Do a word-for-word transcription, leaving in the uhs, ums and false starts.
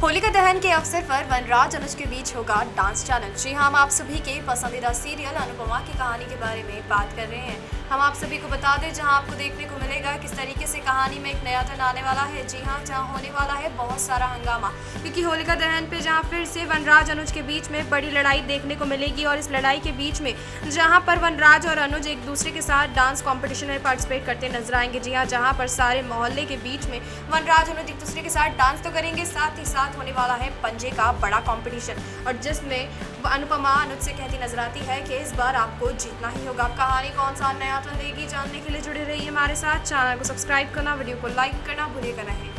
होलिका दहन के अवसर पर वनराज अनुज के बीच होगा डांस चैलेंज। जी हाँ, हम आप सभी के पसंदीदा सीरियल अनुपमा की कहानी के बारे में बात कर रहे हैं। हम आप सभी को बता दें, जहां आपको देखने को मिलेगा किस तरीके से कहानी में एक नया टर्न आने वाला है। जी हाँ, जहां होने वाला है बहुत सारा हंगामा, क्योंकि होलिका दहन पे जहां फिर से वनराज अनुज के बीच में बड़ी लड़ाई देखने को मिलेगी। और इस लड़ाई के बीच में जहां पर वनराज और अनुज एक दूसरे के साथ डांस कॉम्पिटिशन में पार्टिसिपेट करते नजर आएंगे। जी हाँ, जहाँ पर सारे मोहल्ले के बीच में वनराज अनुज एक दूसरे के साथ डांस तो करेंगे, साथ ही साथ होने वाला है पंजे का बड़ा कंपटीशन, और जिसमें अनुपमा अनुज से कहती नजर आती है कि इस बार आपको जीतना ही होगा। कहानी कौन सा नया टर्न देगी, जानने के लिए जुड़े रहिए हमारे साथ। चैनल को सब्सक्राइब करना, वीडियो को लाइक करना भूलिएगा नहीं।